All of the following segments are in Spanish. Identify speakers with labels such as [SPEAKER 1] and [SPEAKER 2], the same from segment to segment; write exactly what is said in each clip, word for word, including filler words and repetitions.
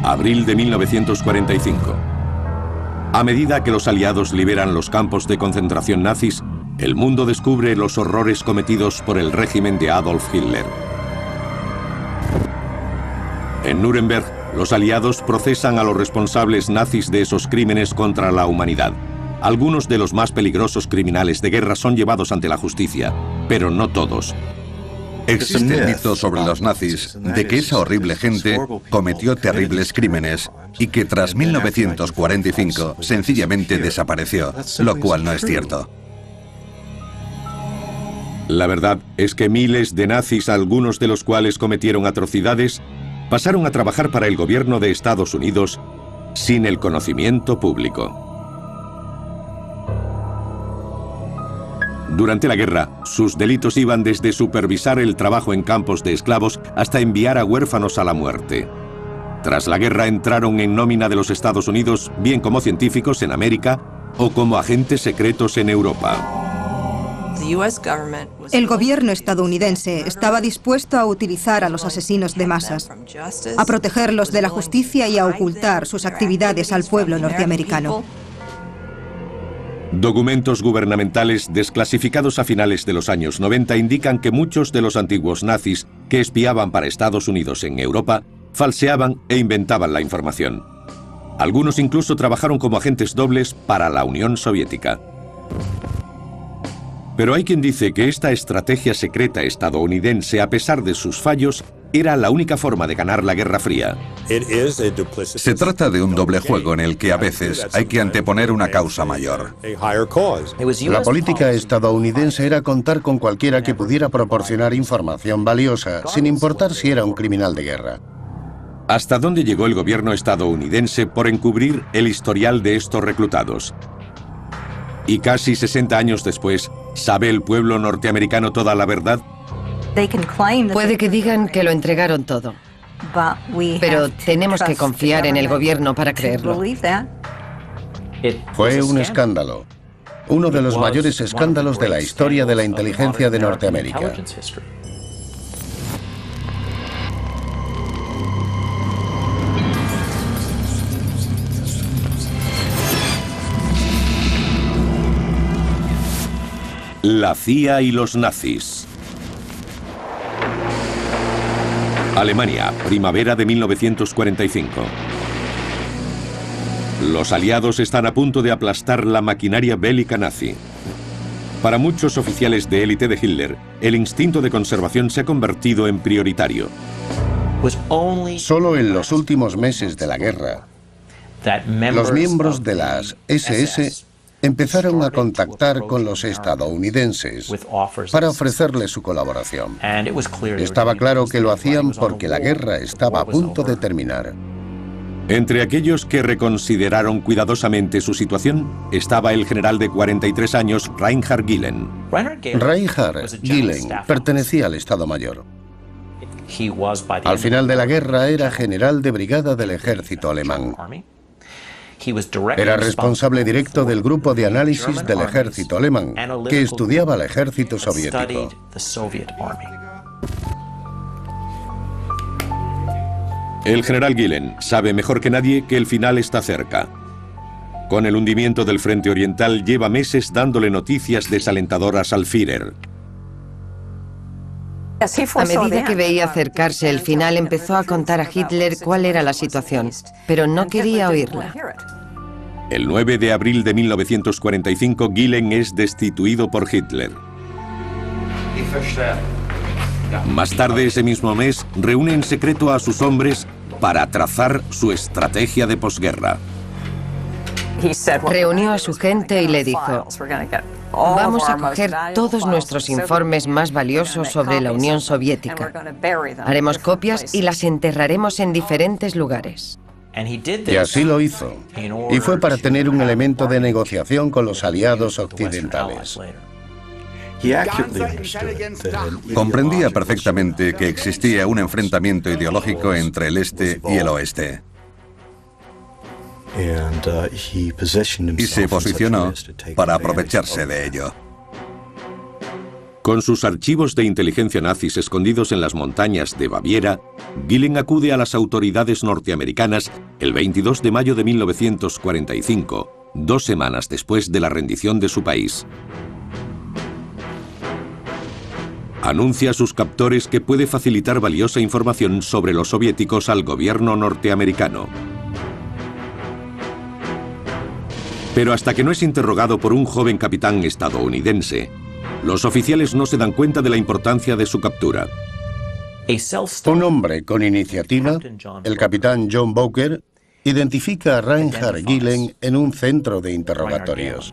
[SPEAKER 1] Abril de mil novecientos cuarenta y cinco. A medida que los aliados liberan los campos de concentración nazis, el mundo descubre los horrores cometidos por el régimen de Adolf Hitler. En Nuremberg, los aliados procesan a los responsables nazis de esos crímenes contra la humanidad. Algunos de los más peligrosos criminales de guerra son llevados ante la justicia, pero no todos.
[SPEAKER 2] Existe el mito sobre los nazis de que esa horrible gente cometió terribles crímenes y que tras mil novecientos cuarenta y cinco sencillamente desapareció, lo cual no es cierto.
[SPEAKER 1] La verdad es que miles de nazis, algunos de los cuales cometieron atrocidades, pasaron a trabajar para el gobierno de Estados Unidos sin el conocimiento público. Durante la guerra, sus delitos iban desde supervisar el trabajo en campos de esclavos hasta enviar a huérfanos a la muerte. Tras la guerra entraron en nómina de los Estados Unidos, bien como científicos en América o como agentes secretos en Europa.
[SPEAKER 3] El gobierno estadounidense estaba dispuesto a utilizar a los asesinos de masas, a protegerlos de la justicia y a ocultar sus actividades al pueblo norteamericano.
[SPEAKER 1] Documentos gubernamentales desclasificados a finales de los años noventa indican que muchos de los antiguos nazis que espiaban para Estados Unidos en Europa falseaban e inventaban la información. Algunos incluso trabajaron como agentes dobles para la Unión Soviética. Pero hay quien dice que esta estrategia secreta estadounidense, a pesar de sus fallos, era la única forma de ganar la Guerra Fría.
[SPEAKER 2] Se trata de un doble juego en el que a veces hay que anteponer una causa mayor.
[SPEAKER 4] La política estadounidense era contar con cualquiera que pudiera proporcionar información valiosa, sin importar si era un criminal de guerra.
[SPEAKER 1] ¿Hasta dónde llegó el gobierno estadounidense por encubrir el historial de estos reclutados? Y casi sesenta años después, ¿sabe el pueblo norteamericano toda la verdad?
[SPEAKER 5] Puede que digan que lo entregaron todo, pero tenemos que confiar en el gobierno para creerlo.
[SPEAKER 4] Fue un escándalo, uno de los mayores escándalos de la historia de la inteligencia de Norteamérica.
[SPEAKER 1] La C I A y los nazis. Alemania, primavera de mil novecientos cuarenta y cinco. Los aliados están a punto de aplastar la maquinaria bélica nazi. Para muchos oficiales de élite de Hitler, el instinto de conservación se ha convertido en prioritario.
[SPEAKER 4] Solo en los últimos meses de la guerra, los miembros de las ese ese empezaron a contactar con los estadounidenses para ofrecerles su colaboración. Estaba claro que lo hacían porque la guerra estaba a punto de terminar.
[SPEAKER 1] Entre aquellos que reconsideraron cuidadosamente su situación estaba el general de cuarenta y tres años, Reinhard Gehlen.
[SPEAKER 4] Reinhard Gehlen pertenecía al Estado Mayor. Al final de la guerra era general de brigada del ejército alemán. Era responsable directo del grupo de análisis del ejército alemán, que estudiaba al ejército soviético.
[SPEAKER 1] El general Gehlen sabe mejor que nadie que el final está cerca. Con el hundimiento del frente oriental lleva meses dándole noticias desalentadoras al Führer.
[SPEAKER 5] A medida que veía acercarse el final, empezó a contar a Hitler cuál era la situación, pero no quería oírla.
[SPEAKER 1] El nueve de abril de mil novecientos cuarenta y cinco, Gehlen es destituido por Hitler. Más tarde ese mismo mes, reúne en secreto a sus hombres para trazar su estrategia de posguerra.
[SPEAKER 5] Reunió a su gente y le dijo: vamos a coger todos nuestros informes más valiosos sobre la Unión Soviética. Haremos copias y las enterraremos en diferentes lugares.
[SPEAKER 4] Y así lo hizo. Y fue para tener un elemento de negociación con los aliados occidentales.
[SPEAKER 2] Comprendía perfectamente que existía un enfrentamiento ideológico entre el este y el oeste. Y se posicionó para aprovecharse de ello.
[SPEAKER 1] Con sus archivos de inteligencia nazis escondidos en las montañas de Baviera, Gillen acude a las autoridades norteamericanas el veintidós de mayo de mil novecientos cuarenta y cinco, dos semanas después de la rendición de su país. Anuncia a sus captores que puede facilitar valiosa información sobre los soviéticos al gobierno norteamericano. Pero hasta que no es interrogado por un joven capitán estadounidense, los oficiales no se dan cuenta de la importancia de su captura.
[SPEAKER 4] Un hombre con iniciativa, el capitán John Bowker, identifica a Reinhard Gillen en un centro de interrogatorios.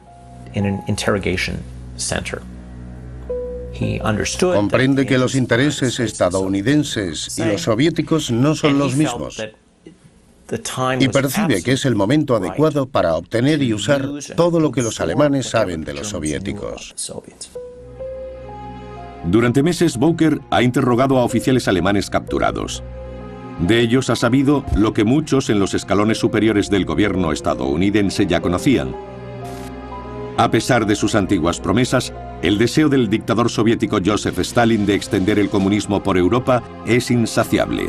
[SPEAKER 4] Comprende que los intereses estadounidenses y los soviéticos no son los mismos y percibe que es el momento adecuado para obtener y usar todo lo que los alemanes saben de los soviéticos.
[SPEAKER 1] Durante meses, Bowker ha interrogado a oficiales alemanes capturados. De ellos ha sabido lo que muchos en los escalones superiores del gobierno estadounidense ya conocían. A pesar de sus antiguas promesas, el deseo del dictador soviético Joseph Stalin de extender el comunismo por Europa es insaciable.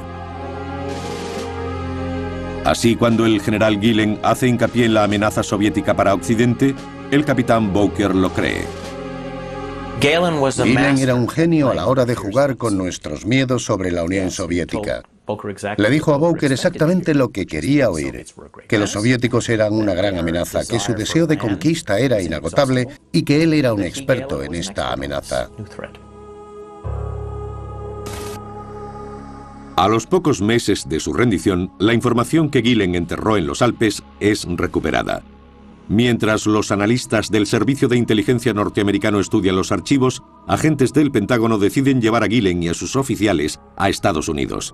[SPEAKER 1] Así, cuando el general Gillen hace hincapié en la amenaza soviética para Occidente, el capitán Bowker lo cree.
[SPEAKER 4] Gillen era un genio a la hora de jugar con nuestros miedos sobre la Unión Soviética. Le dijo a Bowker exactamente lo que quería oír, que los soviéticos eran una gran amenaza, que su deseo de conquista era inagotable y que él era un experto en esta amenaza.
[SPEAKER 1] A los pocos meses de su rendición, la información que Gillen enterró en los Alpes es recuperada. Mientras los analistas del Servicio de Inteligencia norteamericano estudian los archivos, agentes del Pentágono deciden llevar a Gillen y a sus oficiales a Estados Unidos.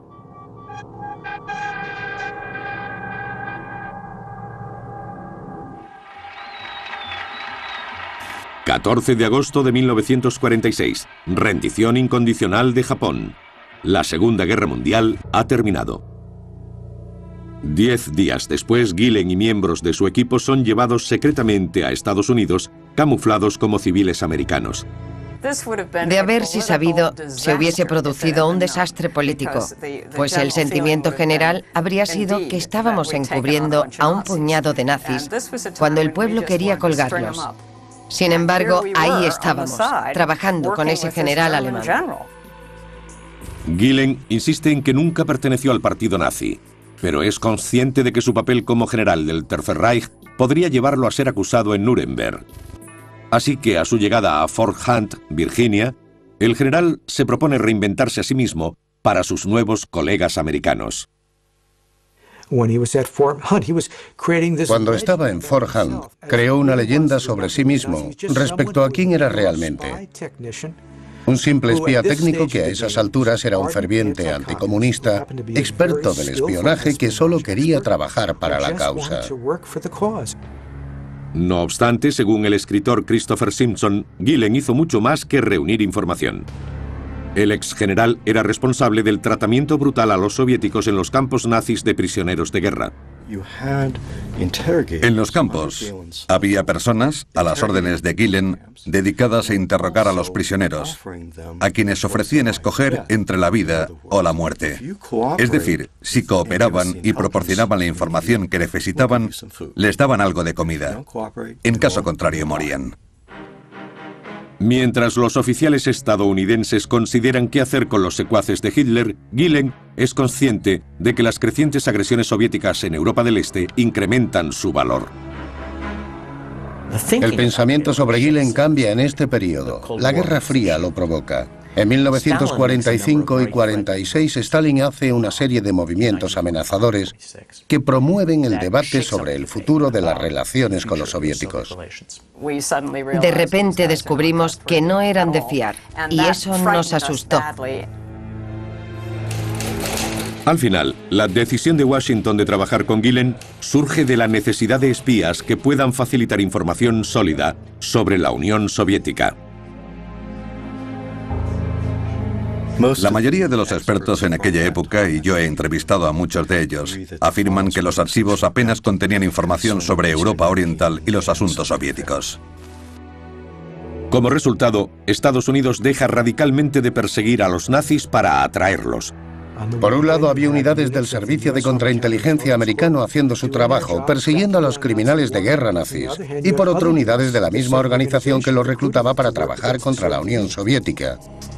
[SPEAKER 1] catorce de agosto de mil novecientos cuarenta y seis. Rendición incondicional de Japón. La Segunda Guerra Mundial ha terminado. Diez días después, Gillen y miembros de su equipo son llevados secretamente a Estados Unidos, camuflados como civiles americanos.
[SPEAKER 5] De haberse sabido, se hubiese producido un desastre político, pues el sentimiento general habría sido que estábamos encubriendo a un puñado de nazis cuando el pueblo quería colgarlos. Sin embargo, ahí estábamos, trabajando con ese general alemán.
[SPEAKER 1] Gillen insiste en que nunca perteneció al partido nazi, pero es consciente de que su papel como general del Tercer Reich podría llevarlo a ser acusado en Nuremberg. Así que a su llegada a Fort Hunt, Virginia, el general se propone reinventarse a sí mismo para sus nuevos colegas americanos.
[SPEAKER 4] Cuando estaba en Fort Hunt, creó una leyenda sobre sí mismo respecto a quién era realmente. Un simple espía técnico que a esas alturas era un ferviente anticomunista, experto del espionaje que solo quería trabajar para la causa.
[SPEAKER 1] No obstante, según el escritor Christopher Simpson, Gillen hizo mucho más que reunir información. El ex general era responsable del tratamiento brutal a los soviéticos en los campos nazis de prisioneros de guerra.
[SPEAKER 2] En los campos había personas, a las órdenes de Gillen, dedicadas a interrogar a los prisioneros, a quienes ofrecían escoger entre la vida o la muerte. Es decir, si cooperaban y proporcionaban la información que necesitaban, les daban algo de comida. En caso contrario, morían.
[SPEAKER 1] Mientras los oficiales estadounidenses consideran qué hacer con los secuaces de Hitler, Gillen es consciente de que las crecientes agresiones soviéticas en Europa del Este incrementan su valor.
[SPEAKER 4] El pensamiento sobre Gillen cambia en este periodo. La Guerra Fría lo provoca. En mil novecientos cuarenta y cinco y cuarenta y seis, Stalin hace una serie de movimientos amenazadores que promueven el debate sobre el futuro de las relaciones con los soviéticos.
[SPEAKER 5] De repente descubrimos que no eran de fiar, y eso nos asustó.
[SPEAKER 1] Al final, la decisión de Washington de trabajar con Gillen surge de la necesidad de espías que puedan facilitar información sólida sobre la Unión Soviética.
[SPEAKER 2] La mayoría de los expertos en aquella época, y yo he entrevistado a muchos de ellos, afirman que los archivos apenas contenían información sobre Europa Oriental y los asuntos soviéticos.
[SPEAKER 1] Como resultado, Estados Unidos deja radicalmente de perseguir a los nazis para atraerlos.
[SPEAKER 4] Por un lado, había unidades del Servicio de Contrainteligencia americano haciendo su trabajo, persiguiendo a los criminales de guerra nazis, y por otro, unidades de la misma organización que los reclutaba para trabajar contra la Unión Soviética.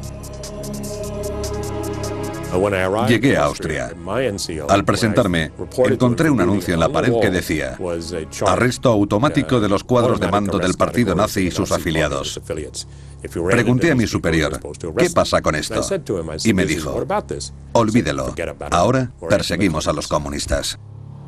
[SPEAKER 2] Llegué a Austria. Al presentarme, encontré un anuncio en la pared que decía: arresto automático de los cuadros de mando del partido nazi y sus afiliados. Pregunté a mi superior, ¿qué pasa con esto? Y me dijo, olvídelo, ahora perseguimos a los comunistas.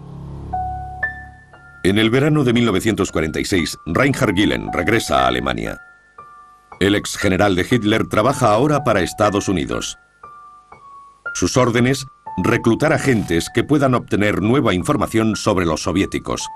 [SPEAKER 1] En el verano de mil novecientos cuarenta y seis, Reinhard Gehlen regresa a Alemania. El ex general de Hitler trabaja ahora para Estados Unidos. Sus órdenes, reclutar agentes que puedan obtener nueva información sobre los soviéticos.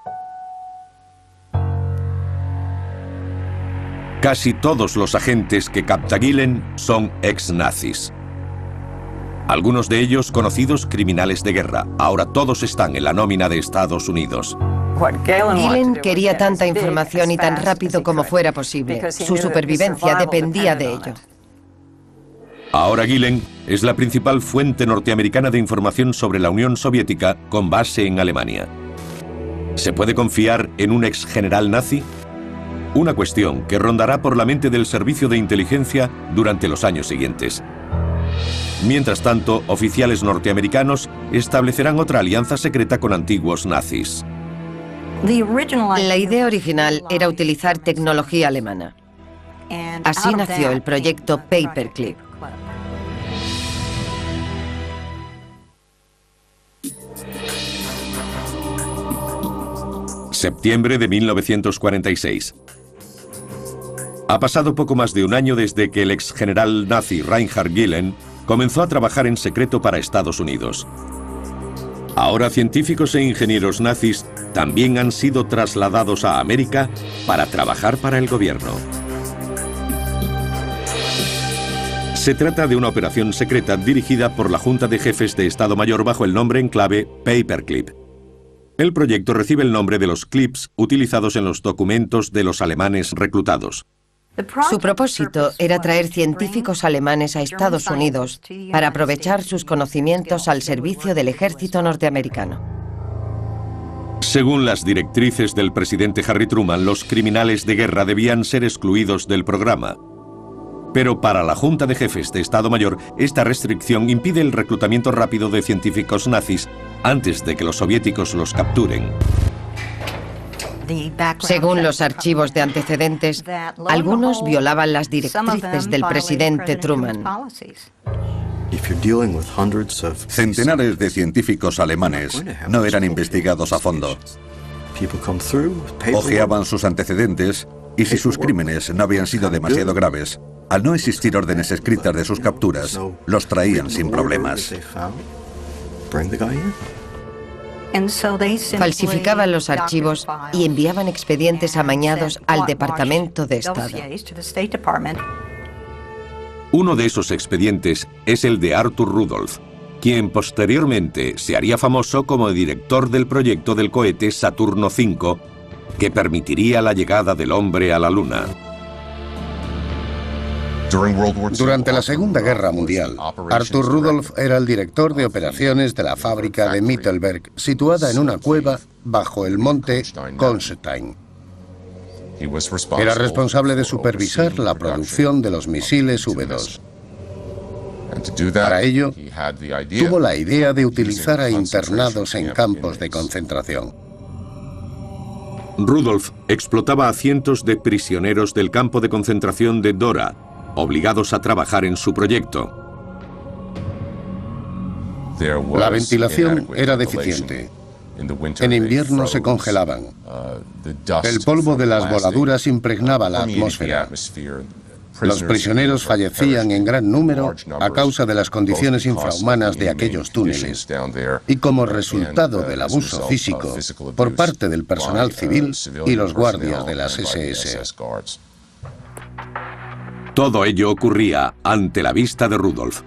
[SPEAKER 1] Casi todos los agentes que capta Gehlen son ex-nazis. Algunos de ellos conocidos criminales de guerra. Ahora todos están en la nómina de Estados Unidos.
[SPEAKER 5] Gehlen quería tanta información y tan rápido como fuera posible. Su supervivencia dependía de ello.
[SPEAKER 1] Ahora Gehlen es la principal fuente norteamericana de información sobre la Unión Soviética con base en Alemania. ¿Se puede confiar en un ex general nazi? Una cuestión que rondará por la mente del servicio de inteligencia durante los años siguientes. Mientras tanto, oficiales norteamericanos establecerán otra alianza secreta con antiguos nazis.
[SPEAKER 5] La idea original era utilizar tecnología alemana. Así nació el proyecto Paperclip.
[SPEAKER 1] Septiembre de mil novecientos cuarenta y seis. Ha pasado poco más de un año desde que el ex general nazi Reinhard Gehlen comenzó a trabajar en secreto para Estados Unidos. Ahora científicos e ingenieros nazis también han sido trasladados a América para trabajar para el gobierno. Se trata de una operación secreta dirigida por la Junta de Jefes de Estado Mayor bajo el nombre en clave Paperclip. El proyecto recibe el nombre de los clips utilizados en los documentos de los alemanes reclutados.
[SPEAKER 5] Su propósito era traer científicos alemanes a Estados Unidos para aprovechar sus conocimientos al servicio del ejército norteamericano.
[SPEAKER 1] Según las directrices del presidente Harry Truman, los criminales de guerra debían ser excluidos del programa. Pero para la Junta de Jefes de Estado Mayor, esta restricción impide el reclutamiento rápido de científicos nazis antes de que los soviéticos los capturen.
[SPEAKER 5] Según los archivos de antecedentes, algunos violaban las directrices del presidente Truman.
[SPEAKER 2] Centenares de científicos alemanes no eran investigados a fondo. Ojeaban sus antecedentes y si sus crímenes no habían sido demasiado graves, al no existir órdenes escritas de sus capturas, los traían sin problemas.
[SPEAKER 5] Falsificaban los archivos y enviaban expedientes amañados al Departamento de Estado.
[SPEAKER 1] Uno de esos expedientes es el de Arthur Rudolph, quien posteriormente se haría famoso como director del proyecto del cohete Saturno cinco, que permitiría la llegada del hombre a la Luna.
[SPEAKER 4] Durante la Segunda Guerra Mundial, Arthur Rudolph era el director de operaciones de la fábrica de Mittelberg, situada en una cueva bajo el monte Konstantin. Era responsable de supervisar la producción de los misiles V dos. Para ello, tuvo la idea de utilizar a internados en campos de concentración.
[SPEAKER 1] Rudolph explotaba a cientos de prisioneros del campo de concentración de Dora, obligados a trabajar en su proyecto.
[SPEAKER 4] La ventilación era deficiente. En invierno se congelaban. El polvo de las voladuras impregnaba la atmósfera. Los prisioneros fallecían en gran número a causa de las condiciones infrahumanas de aquellos túneles y como resultado del abuso físico por parte del personal civil y los guardias de las ese ese.
[SPEAKER 1] Todo ello ocurría ante la vista de Rudolph.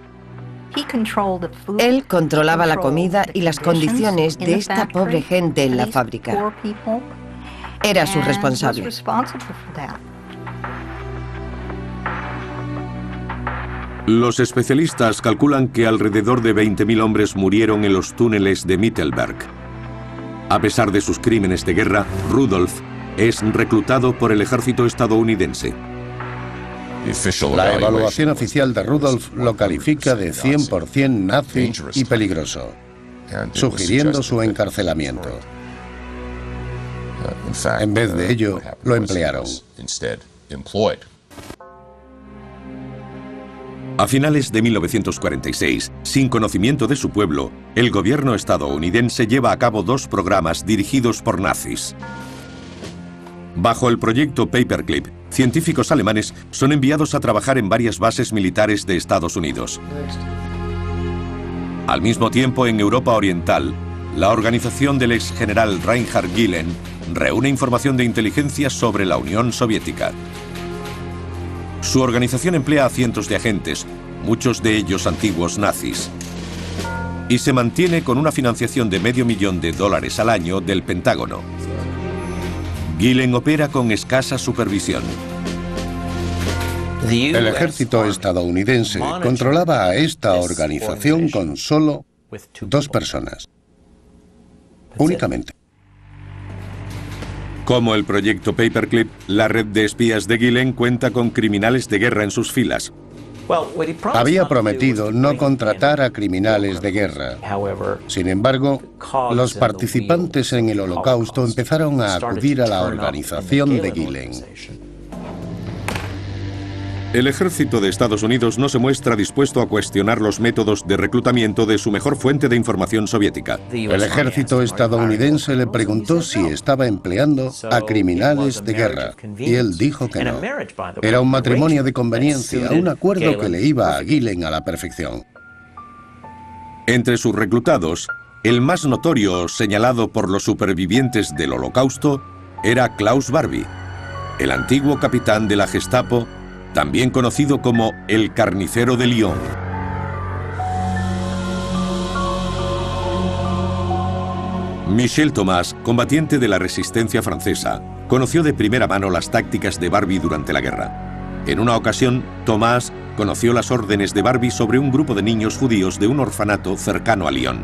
[SPEAKER 5] Él controlaba la comida y las condiciones de esta pobre gente en la fábrica. Era su responsable.
[SPEAKER 1] Los especialistas calculan que alrededor de veinte mil hombres murieron en los túneles de Mittelberg. A pesar de sus crímenes de guerra, Rudolf es reclutado por el ejército estadounidense.
[SPEAKER 4] La evaluación oficial de Rudolf lo califica de cien por cien nazi y peligroso, sugiriendo su encarcelamiento. En vez de ello, lo emplearon.
[SPEAKER 1] A finales de mil novecientos cuarenta y seis, sin conocimiento de su pueblo, el gobierno estadounidense lleva a cabo dos programas dirigidos por nazis. Bajo el proyecto Paperclip, científicos alemanes son enviados a trabajar en varias bases militares de Estados Unidos. Al mismo tiempo, en Europa Oriental, la organización del ex general Reinhard Gehlen reúne información de inteligencia sobre la Unión Soviética. Su organización emplea a cientos de agentes, muchos de ellos antiguos nazis, y se mantiene con una financiación de medio millón de dólares al año del Pentágono. Gehlen opera con escasa supervisión.
[SPEAKER 4] El ejército estadounidense controlaba a esta organización con solo dos personas. Únicamente.
[SPEAKER 1] Como el proyecto Paperclip, la red de espías de Gehlen cuenta con criminales de guerra en sus filas.
[SPEAKER 4] Había prometido no contratar a criminales de guerra. Sin embargo, los participantes en el Holocausto empezaron a acudir a la organización de Gehlen.
[SPEAKER 1] El ejército de Estados Unidos no se muestra dispuesto a cuestionar los métodos de reclutamiento de su mejor fuente de información soviética.
[SPEAKER 4] El ejército estadounidense le preguntó si estaba empleando a criminales de guerra, y él dijo que no. Era un matrimonio de conveniencia, un acuerdo que le iba a Gehlen a la perfección.
[SPEAKER 1] Entre sus reclutados, el más notorio señalado por los supervivientes del Holocausto era Klaus Barbie, el antiguo capitán de la Gestapo, también conocido como el Carnicero de Lyon. Michel Thomas, combatiente de la resistencia francesa, conoció de primera mano las tácticas de Barbie durante la guerra. En una ocasión, Thomas conoció las órdenes de Barbie sobre un grupo de niños judíos de un orfanato cercano a Lyon.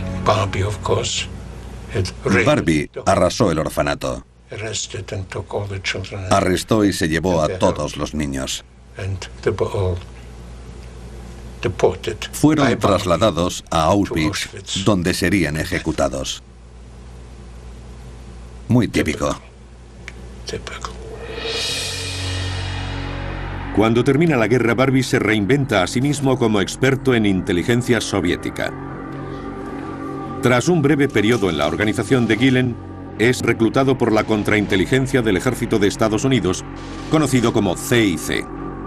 [SPEAKER 2] Barbie arrasó el orfanato. Arrestó y se llevó a todos los niños. Fueron trasladados a Auschwitz, donde serían ejecutados. Muy típico.
[SPEAKER 1] Cuando termina la guerra, Barbie se reinventa a sí mismo como experto en inteligencia soviética. Tras un breve periodo en la organización de Gehlen, es reclutado por la contrainteligencia del ejército de Estados Unidos, conocido como C I C.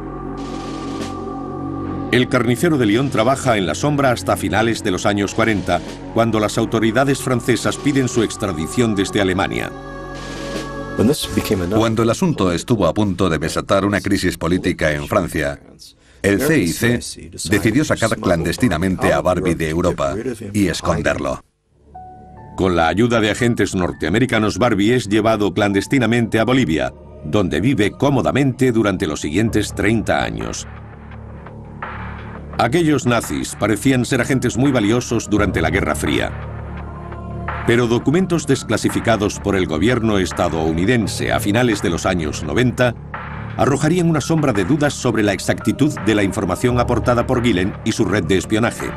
[SPEAKER 1] El Carnicero de Lyon trabaja en la sombra hasta finales de los años cuarenta, cuando las autoridades francesas piden su extradición desde Alemania.
[SPEAKER 2] Cuando el asunto estuvo a punto de desatar una crisis política en Francia, el C I C decidió sacar clandestinamente a Barbie de Europa y esconderlo.
[SPEAKER 1] Con la ayuda de agentes norteamericanos, Barbie es llevado clandestinamente a Bolivia, donde vive cómodamente durante los siguientes treinta años. Aquellos nazis parecían ser agentes muy valiosos durante la Guerra Fría. Pero documentos desclasificados por el gobierno estadounidense a finales de los años noventa arrojarían una sombra de dudas sobre la exactitud de la información aportada por Gehlen y su red de espionaje.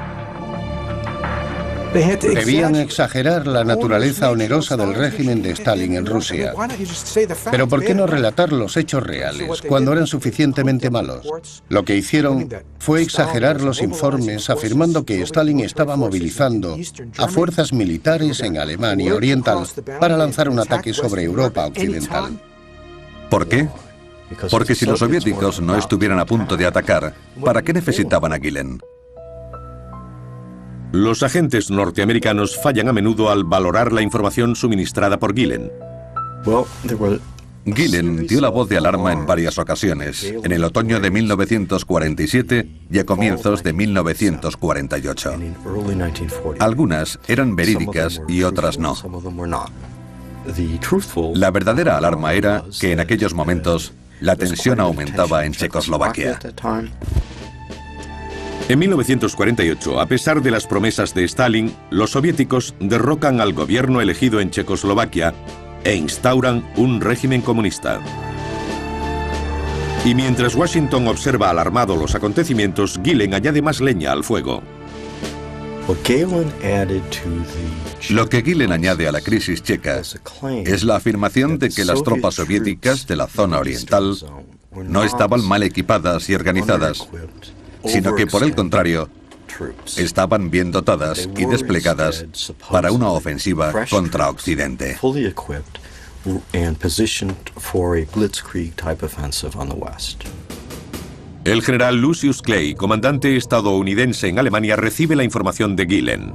[SPEAKER 4] Debían exagerar la naturaleza onerosa del régimen de Stalin en Rusia. Pero ¿por qué no relatar los hechos reales cuando eran suficientemente malos? Lo que hicieron fue exagerar los informes afirmando que Stalin estaba movilizando a fuerzas militares en Alemania Oriental para lanzar un ataque sobre Europa Occidental.
[SPEAKER 2] ¿Por qué? Porque si los soviéticos no estuvieran a punto de atacar, ¿para qué necesitaban a Gehlen?
[SPEAKER 1] Los agentes norteamericanos fallan a menudo al valorar la información suministrada por Gehlen.
[SPEAKER 2] Gehlen dio la voz de alarma en varias ocasiones, en el otoño de mil novecientos cuarenta y siete y a comienzos de mil novecientos cuarenta y ocho. Algunas eran verídicas y otras no. La verdadera alarma era que en aquellos momentos la tensión aumentaba en Checoslovaquia.
[SPEAKER 1] En mil novecientos cuarenta y ocho, a pesar de las promesas de Stalin, los soviéticos derrocan al gobierno elegido en Checoslovaquia e instauran un régimen comunista. Y mientras Washington observa alarmado los acontecimientos, Gillen añade más leña al fuego.
[SPEAKER 2] Lo que Gillen añade a la crisis checa es la afirmación de que las tropas soviéticas de la zona oriental no estaban mal equipadas y organizadas, sino que por el contrario, estaban bien dotadas y desplegadas para una ofensiva contra Occidente.
[SPEAKER 1] El general Lucius Clay, comandante estadounidense en Alemania, recibe la información de Gillen.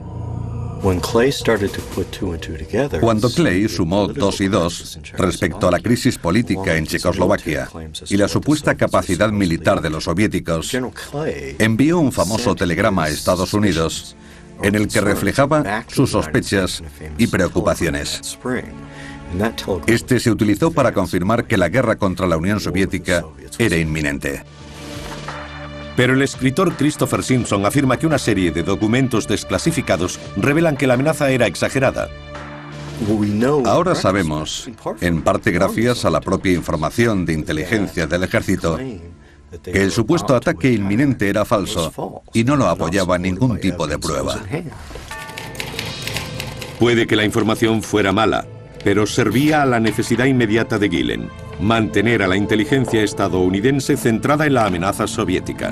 [SPEAKER 2] Cuando Clay sumó dos y dos respecto a la crisis política en Checoslovaquia y la supuesta capacidad militar de los soviéticos, envió un famoso telegrama a Estados Unidos en el que reflejaba sus sospechas y preocupaciones. Este se utilizó para confirmar que la guerra contra la Unión Soviética era inminente.
[SPEAKER 1] Pero el escritor Christopher Simpson afirma que una serie de documentos desclasificados revelan que la amenaza era exagerada.
[SPEAKER 2] Ahora sabemos, en parte gracias a la propia información de inteligencia del ejército, que el supuesto ataque inminente era falso y no lo apoyaba ningún tipo de prueba.
[SPEAKER 1] Puede que la información fuera mala, pero servía a la necesidad inmediata de Gillen: mantener a la inteligencia estadounidense centrada en la amenaza soviética.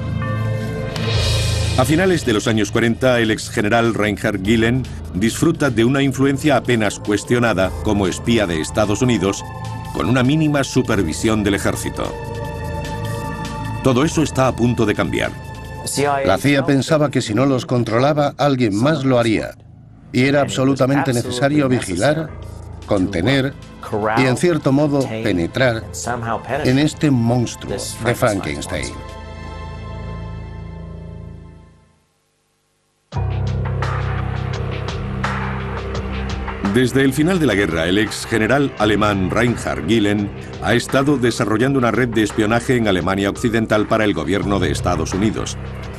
[SPEAKER 1] A finales de los años cuarenta, el ex general Reinhard Gillen disfruta de una influencia apenas cuestionada como espía de Estados Unidos, con una mínima supervisión del ejército. Todo eso está a punto de cambiar.
[SPEAKER 4] La C I A pensaba que si no los controlaba, alguien más lo haría. Y era absolutamente necesario vigilar, contener y, en cierto modo, penetrar en este monstruo de Frankenstein.
[SPEAKER 1] Desde el final de la guerra, el ex general alemán Reinhard Gillen ha estado desarrollando una red de espionaje en Alemania Occidental para el gobierno de Estados Unidos.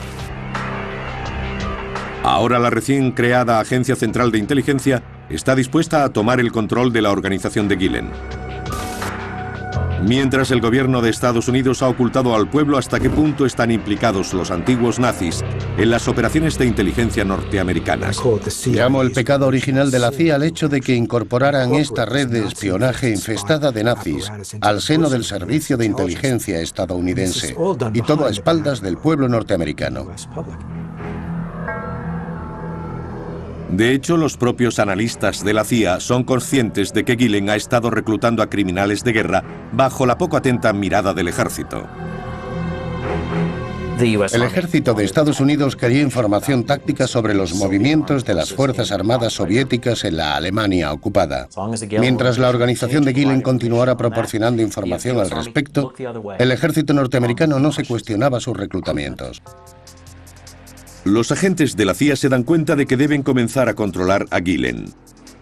[SPEAKER 1] Ahora la recién creada Agencia Central de Inteligencia está dispuesta a tomar el control de la organización de Gillen. Mientras el gobierno de Estados Unidos ha ocultado al pueblo hasta qué punto están implicados los antiguos nazis en las operaciones de inteligencia norteamericanas.
[SPEAKER 4] Llamo el pecado original de la C I A al hecho de que incorporaran esta red de espionaje infestada de nazis al seno del servicio de inteligencia estadounidense, y todo a espaldas del pueblo norteamericano.
[SPEAKER 1] De hecho, los propios analistas de la C I A son conscientes de que Gillen ha estado reclutando a criminales de guerra bajo la poco atenta mirada del ejército.
[SPEAKER 4] El ejército de Estados Unidos quería información táctica sobre los movimientos de las Fuerzas Armadas soviéticas en la Alemania ocupada. Mientras la organización de Gillen continuara proporcionando información al respecto, el ejército norteamericano no se cuestionaba sus reclutamientos.
[SPEAKER 1] Los agentes de la C I A se dan cuenta de que deben comenzar a controlar a Gillen.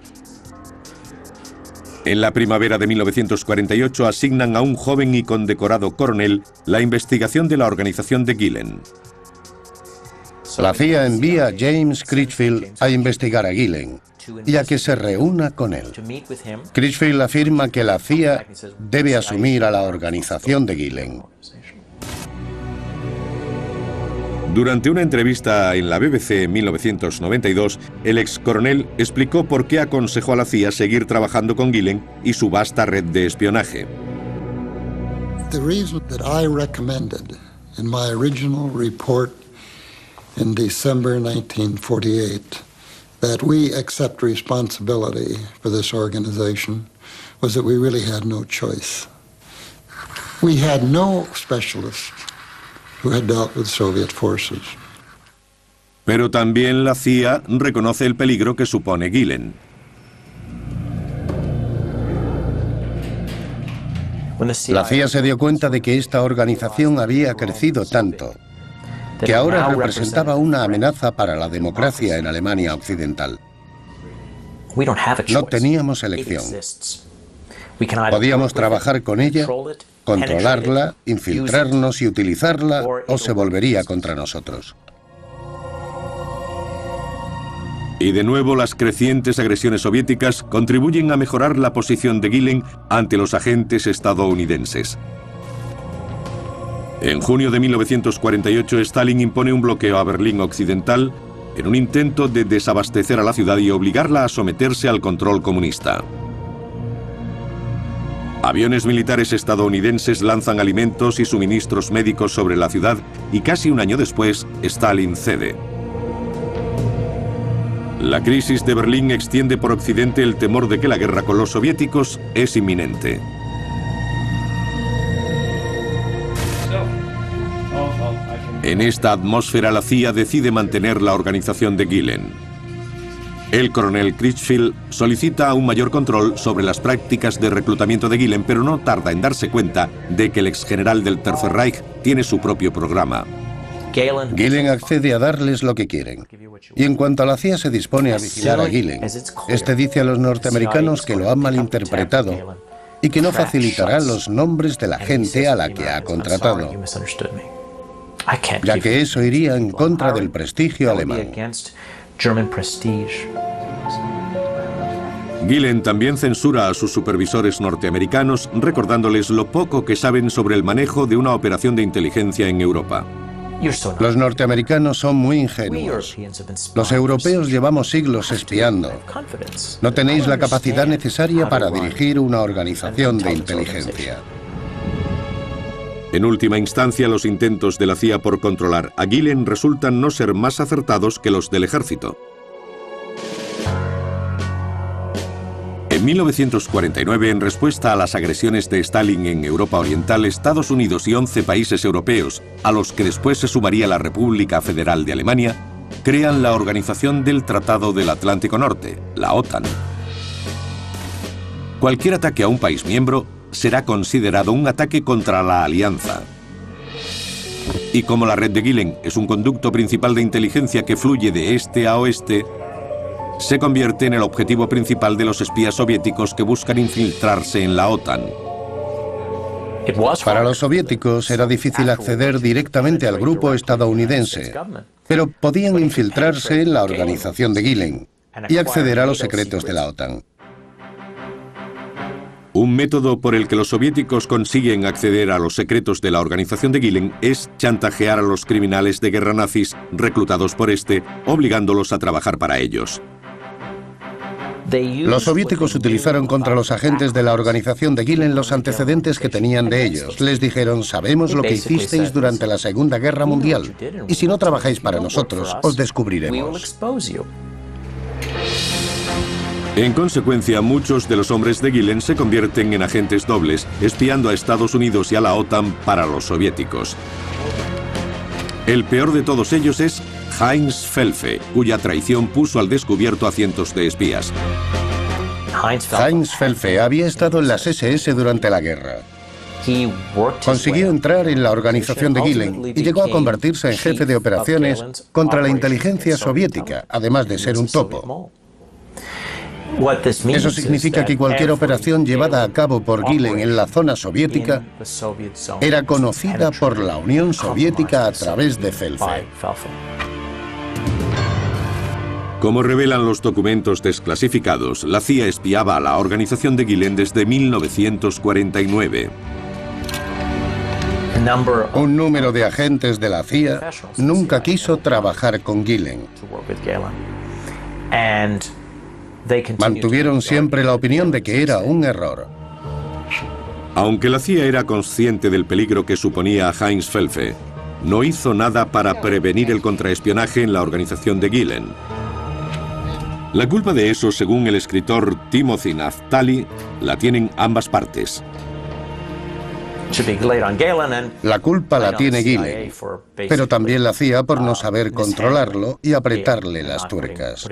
[SPEAKER 1] En la primavera de mil novecientos cuarenta y ocho asignan a un joven y condecorado coronel la investigación de la organización de Gillen.
[SPEAKER 4] La C I A envía a James Critchfield a investigar a Gillen y a que se reúna con él. Critchfield afirma que la C I A debe asumir a la organización de Gillen.
[SPEAKER 1] Durante una entrevista en la B B C en mil novecientos noventa y dos, el ex coronel explicó por qué aconsejó a la C I A seguir trabajando con Gillen y su vasta red de espionaje.
[SPEAKER 6] The reason that I recommended in my original report in December nineteen forty-eight that we accept responsibility for this organization was that we really had no choice. We had no specialists who had dealt with Soviet forces.
[SPEAKER 1] Pero también la C I A reconoce el peligro que supone Gillen.
[SPEAKER 4] La C I A se dio cuenta de que esta organización había crecido tanto que ahora representaba una amenaza para la democracia en Alemania Occidental. No teníamos elección. Podíamos trabajar con ella, controlarla, infiltrarnos y utilizarla, o se volvería contra nosotros.
[SPEAKER 1] Y de nuevo las crecientes agresiones soviéticas contribuyen a mejorar la posición de Gilen ante los agentes estadounidenses. En junio de mil novecientos cuarenta y ocho, Stalin impone un bloqueo a Berlín Occidental en un intento de desabastecer a la ciudad y obligarla a someterse al control comunista. Aviones militares estadounidenses lanzan alimentos y suministros médicos sobre la ciudad y casi un año después, Stalin cede. La crisis de Berlín extiende por Occidente el temor de que la guerra con los soviéticos es inminente. En esta atmósfera, la C I A decide mantener la organización de Gilen. El coronel Critchfield solicita un mayor control sobre las prácticas de reclutamiento de Gilen, pero no tarda en darse cuenta de que el exgeneral del Tercer Reich tiene su propio programa.
[SPEAKER 4] Gilen accede a darles lo que quieren. Y en cuanto a la C I A se dispone a vigilar a Gilen, este dice a los norteamericanos que lo han malinterpretado y que no facilitará los nombres de la gente a la que ha contratado, ya que eso iría en contra del prestigio alemán.
[SPEAKER 1] Gilen también censura a sus supervisores norteamericanos, recordándoles lo poco que saben sobre el manejo de una operación de inteligencia en Europa.
[SPEAKER 4] Los norteamericanos son muy ingenuos. Los europeos llevamos siglos espiando. No tenéis la capacidad necesaria para dirigir una organización de inteligencia.
[SPEAKER 1] En última instancia, los intentos de la C I A por controlar a Gilen resultan no ser más acertados que los del ejército. En mil novecientos cuarenta y nueve, en respuesta a las agresiones de Stalin en Europa Oriental, Estados Unidos y once países europeos, a los que después se sumaría la República Federal de Alemania, crean la Organización del Tratado del Atlántico Norte, la OTAN. Cualquier ataque a un país miembro será considerado un ataque contra la alianza. Y como la red de Gilen es un conducto principal de inteligencia que fluye de este a oeste, se convierte en el objetivo principal de los espías soviéticos que buscan infiltrarse en la OTAN.
[SPEAKER 4] Para los soviéticos era difícil acceder directamente al grupo estadounidense, pero podían infiltrarse en la organización de Gilen y acceder a los secretos de la OTAN.
[SPEAKER 1] Un método por el que los soviéticos consiguen acceder a los secretos de la organización de Gilen es chantajear a los criminales de guerra nazis reclutados por este, obligándolos a trabajar para ellos.
[SPEAKER 4] Los soviéticos utilizaron contra los agentes de la organización de Gilen los antecedentes que tenían de ellos. Les dijeron: sabemos lo que hicisteis durante la Segunda Guerra Mundial, y si no trabajáis para nosotros, os descubriremos.
[SPEAKER 1] En consecuencia, muchos de los hombres de Gilen se convierten en agentes dobles, espiando a Estados Unidos y a la OTAN para los soviéticos. El peor de todos ellos es Heinz Felfe, cuya traición puso al descubierto a cientos de espías.
[SPEAKER 4] Heinz Felfe había estado en las ese ese durante la guerra. Consiguió entrar en la organización de Gilen y llegó a convertirse en jefe de operaciones contra la inteligencia soviética, además de ser un topo. Eso significa que cualquier operación llevada a cabo por Gilen en la zona soviética era conocida por la Unión Soviética a través de Felfe.
[SPEAKER 1] Como revelan los documentos desclasificados, la C I A espiaba a la organización de Gilen desde mil novecientos cuarenta y nueve.
[SPEAKER 4] Un número de agentes de la C I A nunca quiso trabajar con Gilen. Mantuvieron siempre la opinión de que era un error.
[SPEAKER 1] Aunque la C I A era consciente del peligro que suponía a Heinz Felfe, no hizo nada para prevenir el contraespionaje en la organización de Gilen. La culpa de eso, según el escritor Timothy Naftali, la tienen ambas partes.
[SPEAKER 4] La culpa la tiene Gilen, pero también la C I A por no saber controlarlo y apretarle las tuercas.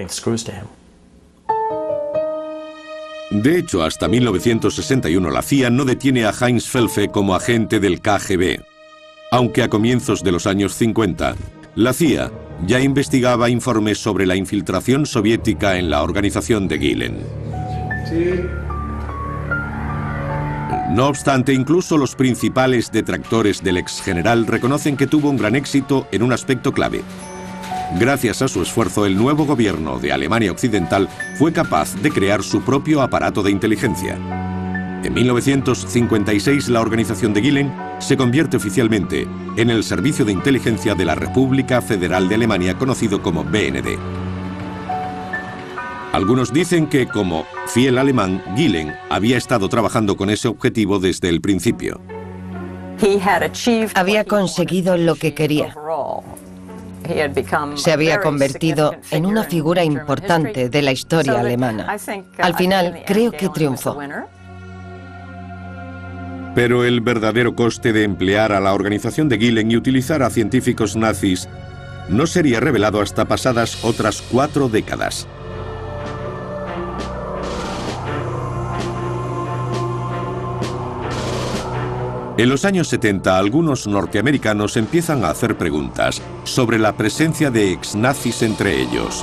[SPEAKER 1] De hecho, hasta mil novecientos sesenta y uno la C I A no detiene a Heinz Felfe como agente del K G B, aunque a comienzos de los años cincuenta, la C I A ya investigaba informes sobre la infiltración soviética en la organización de Gilen. No obstante, incluso los principales detractores del ex general reconocen que tuvo un gran éxito en un aspecto clave. Gracias a su esfuerzo, el nuevo gobierno de Alemania Occidental fue capaz de crear su propio aparato de inteligencia. En mil novecientos cincuenta y seis, la organización de Gehlen se convierte oficialmente en el Servicio de Inteligencia de la República Federal de Alemania, conocido como B N D. Algunos dicen que, como fiel alemán, Gehlen había estado trabajando con ese objetivo desde el principio.
[SPEAKER 5] Había conseguido lo que quería. Se había convertido en una figura importante de la historia alemana. Al final, creo que triunfó.
[SPEAKER 1] Pero el verdadero coste de emplear a la organización de Gehlen y utilizar a científicos nazis no sería revelado hasta pasadas otras cuatro décadas. En los años setenta, algunos norteamericanos empiezan a hacer preguntas sobre la presencia de ex-nazis entre ellos.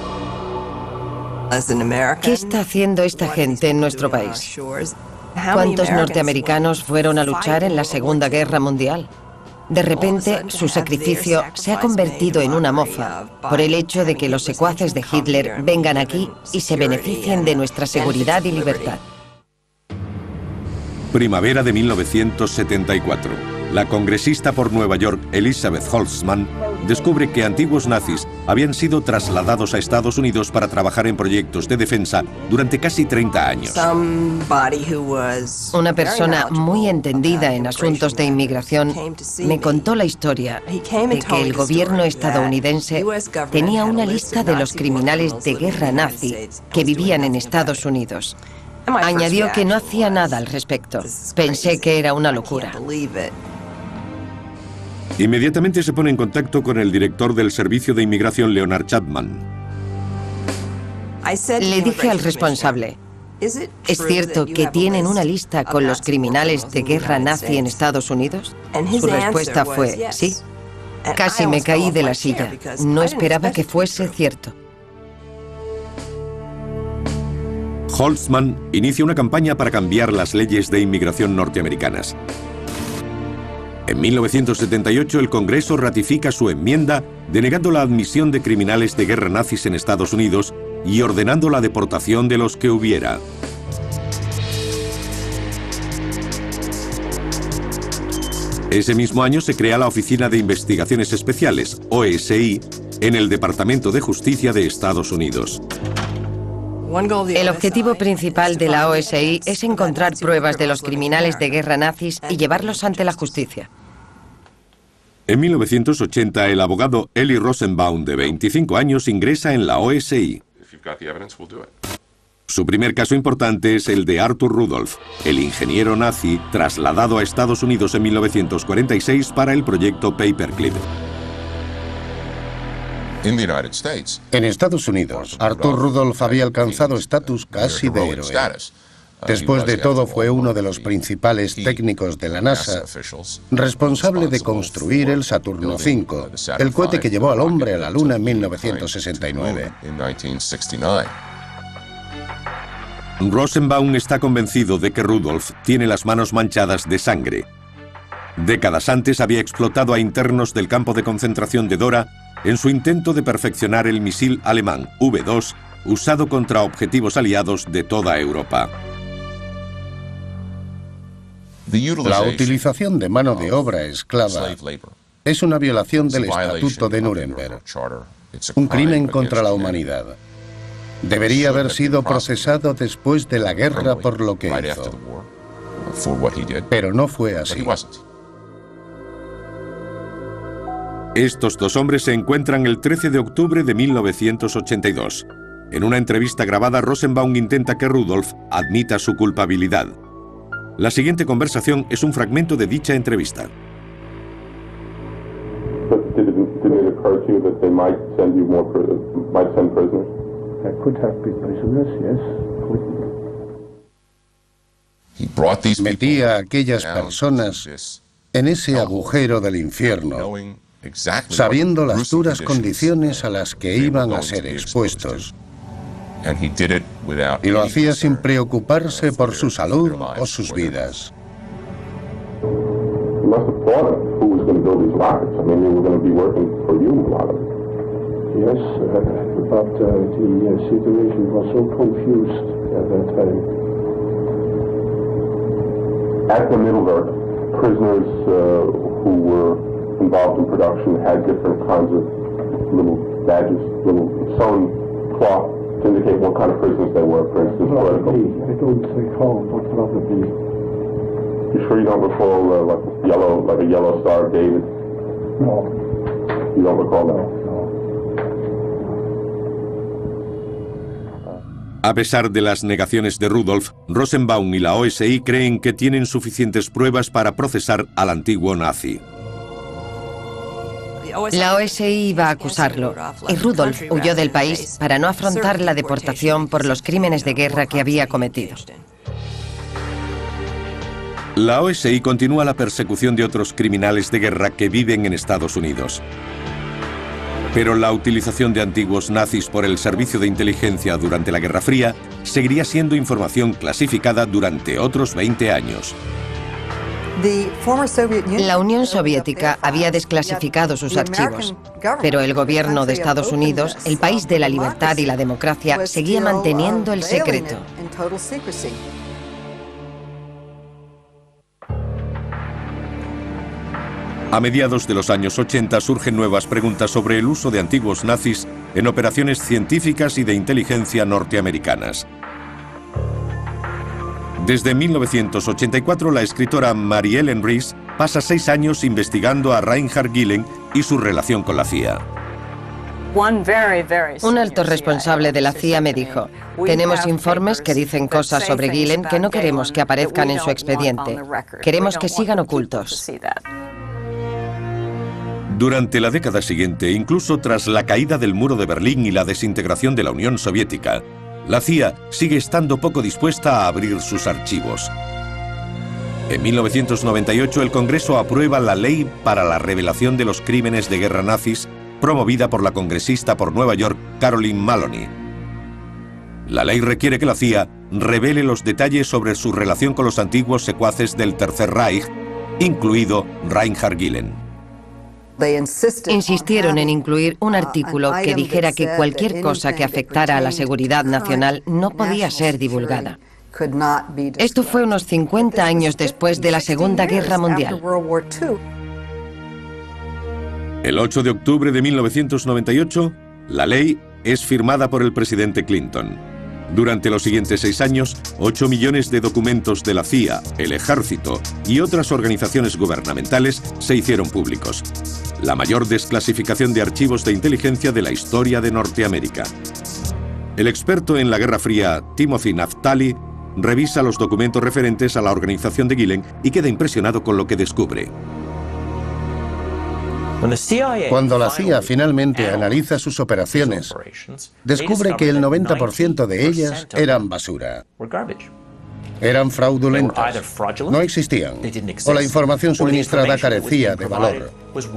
[SPEAKER 5] ¿Qué está haciendo esta gente en nuestro país? ¿Cuántos norteamericanos fueron a luchar en la Segunda Guerra Mundial? De repente, su sacrificio se ha convertido en una mofa por el hecho de que los secuaces de Hitler vengan aquí y se beneficien de nuestra seguridad y libertad.
[SPEAKER 1] Primavera de mil novecientos setenta y cuatro. La congresista por Nueva York, Elizabeth Holtzman, descubre que antiguos nazis habían sido trasladados a Estados Unidos para trabajar en proyectos de defensa durante casi treinta años.
[SPEAKER 5] Una persona muy entendida en asuntos de inmigración me contó la historia de que el gobierno estadounidense tenía una lista de los criminales de guerra nazi que vivían en Estados Unidos. Añadió que no hacía nada al respecto. Pensé que era una locura.
[SPEAKER 1] Inmediatamente se pone en contacto con el director del Servicio de Inmigración, Leonard Chapman.
[SPEAKER 5] Le dije al responsable, ¿es cierto que tienen una lista con los criminales de guerra nazi en Estados Unidos? Su respuesta fue sí. Casi me caí de la silla. No esperaba que fuese cierto.
[SPEAKER 1] Holtzman inicia una campaña para cambiar las leyes de inmigración norteamericanas. En mil novecientos setenta y ocho, el Congreso ratifica su enmienda denegando la admisión de criminales de guerra nazis en Estados Unidos y ordenando la deportación de los que hubiera. Ese mismo año se crea la Oficina de Investigaciones Especiales, O S I, en el Departamento de Justicia de Estados Unidos.
[SPEAKER 5] El objetivo principal de la O S I es encontrar pruebas de los criminales de guerra nazis y llevarlos ante la justicia.
[SPEAKER 1] En mil novecientos ochenta, el abogado Eli Rosenbaum, de veinticinco años, ingresa en la O S I. Su primer caso importante es el de Arthur Rudolph, el ingeniero nazi trasladado a Estados Unidos en mil novecientos cuarenta y seis para el proyecto Paperclip.
[SPEAKER 4] En Estados Unidos, Arthur Rudolph había alcanzado estatus casi de héroe. Después de todo, fue uno de los principales técnicos de la NASA, responsable de construir el Saturno cinco, el cohete que llevó al hombre a la Luna en mil novecientos sesenta y nueve.
[SPEAKER 1] Rosenbaum está convencido de que Rudolph tiene las manos manchadas de sangre. Décadas antes había explotado a internos del campo de concentración de Dora en su intento de perfeccionar el misil alemán V dos usado contra objetivos aliados de toda Europa.
[SPEAKER 4] La utilización de mano de obra esclava es una violación del Estatuto de Nuremberg, un crimen contra la humanidad. Debería haber sido procesado después de la guerra por lo que hizo, pero no fue así.
[SPEAKER 1] Estos dos hombres se encuentran el trece de octubre de mil novecientos ochenta y dos. En una entrevista grabada, Rosenbaum intenta que Rudolph admita su culpabilidad. La siguiente conversación es un fragmento de dicha entrevista.
[SPEAKER 4] Metía a aquellas personas en ese agujero del infierno, sabiendo las duras condiciones a las que iban a ser expuestos. Y lo hacía sin preocuparse por su salud o sus vidas.
[SPEAKER 7] thought of who was going to build these rockets. I mean, they were going to be working for you, a lot of it.
[SPEAKER 8] Yes, uh, but uh, the uh, situation was so confused at that time.
[SPEAKER 7] At the Middle Earth, prisoners uh, who were involved in production had different kinds of little badges, little sewn cloth to indicate what kind of prisoners they were, for instance.
[SPEAKER 8] Probably, I don't recall, but probably.
[SPEAKER 7] You sure you don't recall uh, like yellow, like a yellow Star of David?
[SPEAKER 8] No.
[SPEAKER 7] You don't recall that?
[SPEAKER 8] No.
[SPEAKER 1] A pesar de las negaciones de Rudolf, Rosenbaum y la O S I creen que tienen suficientes pruebas para procesar al antiguo nazi.
[SPEAKER 5] La O S I iba a acusarlo, y Rudolf huyó del país para no afrontar la deportación por los crímenes de guerra que había cometido.
[SPEAKER 1] La O S I continúa la persecución de otros criminales de guerra que viven en Estados Unidos. Pero la utilización de antiguos nazis por el servicio de inteligencia durante la Guerra Fría seguiría siendo información clasificada durante otros veinte años.
[SPEAKER 5] La Unión Soviética había desclasificado sus archivos, pero el gobierno de Estados Unidos, el país de la libertad y la democracia, seguía manteniendo el secreto.
[SPEAKER 1] A mediados de los años ochenta surgen nuevas preguntas sobre el uso de antiguos nazis en operaciones científicas y de inteligencia norteamericanas. Desde mil novecientos ochenta y cuatro, la escritora Mary Ellen Rees pasa seis años investigando a Reinhard Gehlen y su relación con la C I A.
[SPEAKER 5] Un alto responsable de la C I A me dijo: tenemos informes que dicen cosas sobre Gehlen que no queremos que aparezcan en su expediente. Queremos que sigan ocultos.
[SPEAKER 1] Durante la década siguiente, incluso tras la caída del muro de Berlín y la desintegración de la Unión Soviética, la C I A sigue estando poco dispuesta a abrir sus archivos. En mil novecientos noventa y ocho, el Congreso aprueba la Ley para la Revelación de los Crímenes de Guerra Nazis, promovida por la congresista por Nueva York, Carolyn Maloney. La ley requiere que la C I A revele los detalles sobre su relación con los antiguos secuaces del Tercer Reich, incluido Reinhard Gehlen.
[SPEAKER 5] Insistieron en incluir un artículo que dijera que cualquier cosa que afectara a la seguridad nacional no podía ser divulgada. Esto fue unos cincuenta años después de la Segunda Guerra Mundial.
[SPEAKER 1] El ocho de octubre de mil novecientos noventa y ocho, la ley es firmada por el presidente Clinton. Durante los siguientes seis años, ocho millones de documentos de la C I A, el Ejército y otras organizaciones gubernamentales se hicieron públicos. La mayor desclasificación de archivos de inteligencia de la historia de Norteamérica. El experto en la Guerra Fría, Timothy Naftali, revisa los documentos referentes a la organización de Gehlen y queda impresionado con lo que descubre.
[SPEAKER 4] Cuando la C I A finalmente analiza sus operaciones, descubre que el noventa por ciento de ellas eran basura. Eran fraudulentas, no existían, o la información suministrada carecía de valor.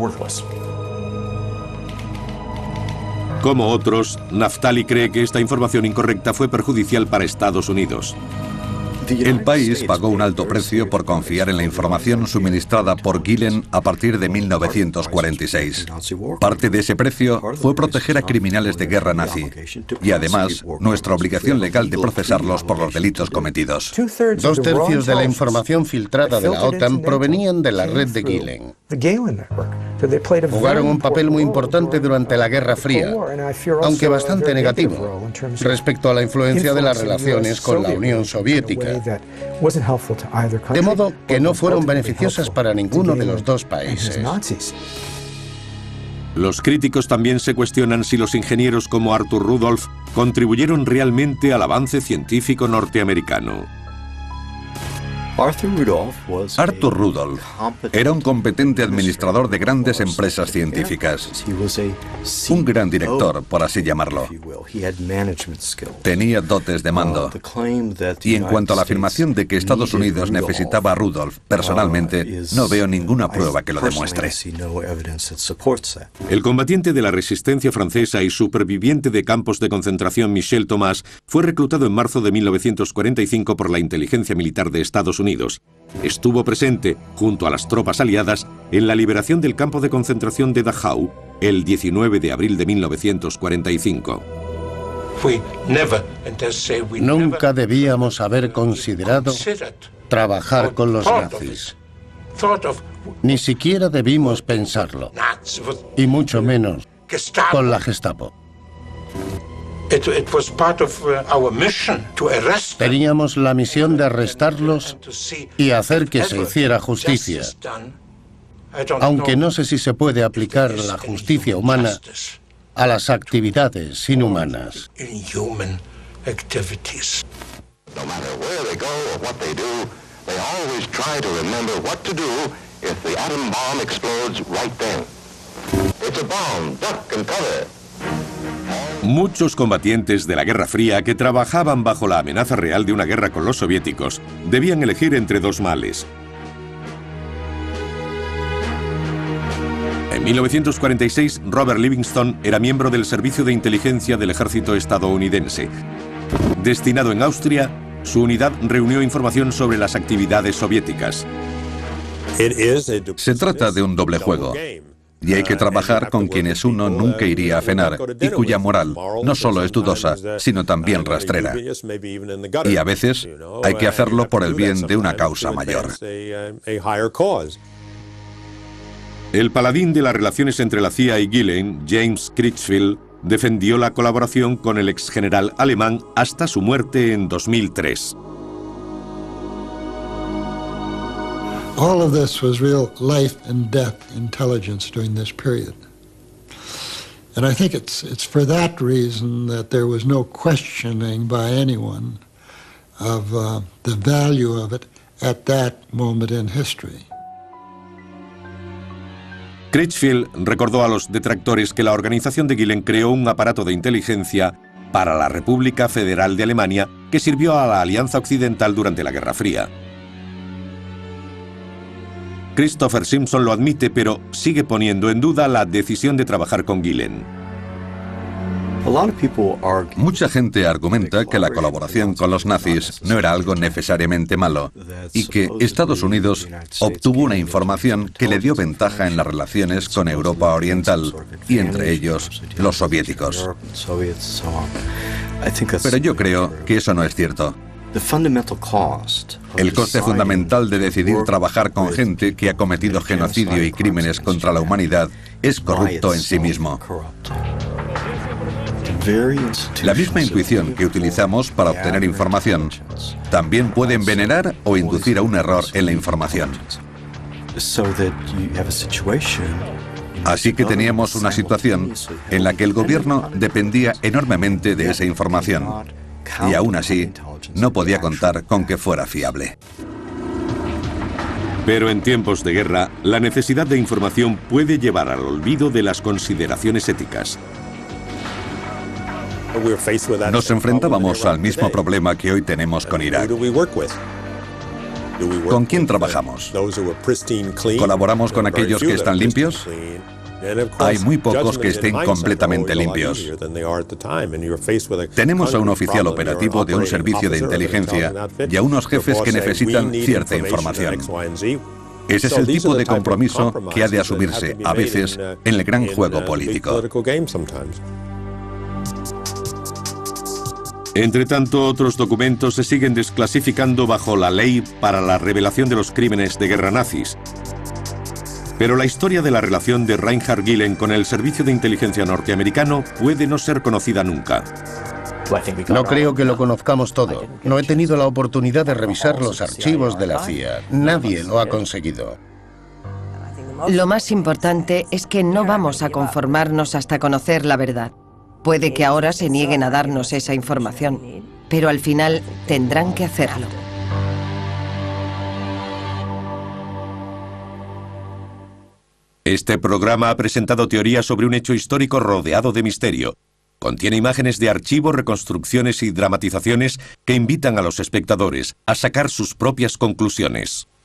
[SPEAKER 1] Como otros, Naftali cree que esta información incorrecta fue perjudicial para Estados Unidos.
[SPEAKER 2] El país pagó un alto precio por confiar en la información suministrada por Gehlen a partir de mil novecientos cuarenta y seis. Parte de ese precio fue proteger a criminales de guerra nazi y además nuestra obligación legal de procesarlos por los delitos cometidos.
[SPEAKER 4] Dos tercios de la información filtrada de la OTAN provenían de la red de Gehlen. Jugaron un papel muy importante durante la Guerra Fría, aunque bastante negativo, respecto a la influencia de las relaciones con la Unión Soviética. De modo que no fueron beneficiosas para ninguno de los dos países.
[SPEAKER 1] Los críticos también se cuestionan si los ingenieros como Arthur Rudolph contribuyeron realmente al avance científico norteamericano.
[SPEAKER 2] Arthur Rudolph era un competente administrador de grandes empresas científicas, un gran director, por así llamarlo. Tenía dotes de mando. Y en cuanto a la afirmación de que Estados Unidos necesitaba a Rudolph personalmente, no veo ninguna prueba que lo demuestre.
[SPEAKER 1] El combatiente de la resistencia francesa y superviviente de campos de concentración Michel Thomas fue reclutado en marzo de mil novecientos cuarenta y cinco por la inteligencia militar de Estados Unidos Unidos. Estuvo presente, junto a las tropas aliadas, en la liberación del campo de concentración de Dachau el diecinueve de abril de mil novecientos cuarenta y cinco.
[SPEAKER 4] Nunca debíamos haber considerado trabajar con los nazis. Ni siquiera debimos pensarlo, y mucho menos con la Gestapo. Teníamos la misión de arrestarlos y hacer que se hiciera justicia, aunque no sé si se puede aplicar la justicia humana a las actividades inhumanas.
[SPEAKER 1] Muchos combatientes de la Guerra Fría que trabajaban bajo la amenaza real de una guerra con los soviéticos debían elegir entre dos males. En mil novecientos cuarenta y seis, Robert Livingston era miembro del Servicio de Inteligencia del Ejército estadounidense. Destinado en Austria, su unidad reunió información sobre las actividades soviéticas.
[SPEAKER 2] Se trata de un doble juego. Y hay que trabajar con quienes uno nunca iría a cenar y cuya moral no solo es dudosa, sino también rastrera. Y a veces hay que hacerlo por el bien de una causa mayor.
[SPEAKER 1] El paladín de las relaciones entre la C I A y Gillen, James Critchfield, defendió la colaboración con el exgeneral alemán hasta su muerte en dos mil tres.
[SPEAKER 6] All of this was real life and death intelligence during this period. And I think it's, it's for that reason that there was no questioning by anyone of uh, the value of it at that moment in history.
[SPEAKER 1] Critchfield recordó a los detractores que la organización de Gillen creó un aparato de inteligencia para la República Federal de Alemania que sirvió a la Alianza Occidental durante la Guerra Fría. Christopher Simpson lo admite, pero sigue poniendo en duda la decisión de trabajar con Gillen.
[SPEAKER 2] Mucha gente argumenta que la colaboración con los nazis no era algo necesariamente malo y que Estados Unidos obtuvo una información que le dio ventaja en las relaciones con Europa Oriental y entre ellos los soviéticos. Pero yo creo que eso no es cierto. El coste fundamental de decidir trabajar con gente que ha cometido genocidio y crímenes contra la humanidad es corrupto en sí mismo. La misma intuición que utilizamos para obtener información también puede envenenar o inducir a un error en la información. Así que teníamos una situación en la que el gobierno dependía enormemente de esa información y aún así no podía contar con que fuera fiable.
[SPEAKER 1] Pero en tiempos de guerra, la necesidad de información puede llevar al olvido de las consideraciones éticas.
[SPEAKER 2] Nos enfrentábamos al mismo problema que hoy tenemos con Irak. ¿Con quién trabajamos? ¿Colaboramos con aquellos que están limpios? Hay muy pocos que estén completamente limpios. Tenemos a un oficial operativo de un servicio de inteligencia y a unos jefes que necesitan cierta información. Ese es el tipo de compromiso que ha de asumirse, a veces, en el gran juego político.
[SPEAKER 1] Entre tanto, otros documentos se siguen desclasificando bajo la ley para la revelación de los crímenes de guerra nazis. Pero la historia de la relación de Reinhard Gillen con el servicio de inteligencia norteamericano puede no ser conocida nunca.
[SPEAKER 4] No creo que lo conozcamos todo. No he tenido la oportunidad de revisar los archivos de la C I A. Nadie lo ha conseguido.
[SPEAKER 5] Lo más importante es que no vamos a conformarnos hasta conocer la verdad. Puede que ahora se nieguen a darnos esa información, pero al final tendrán que hacerlo.
[SPEAKER 1] Este programa ha presentado teorías sobre un hecho histórico rodeado de misterio. Contiene imágenes de archivo, reconstrucciones y dramatizaciones que invitan a los espectadores a sacar sus propias conclusiones.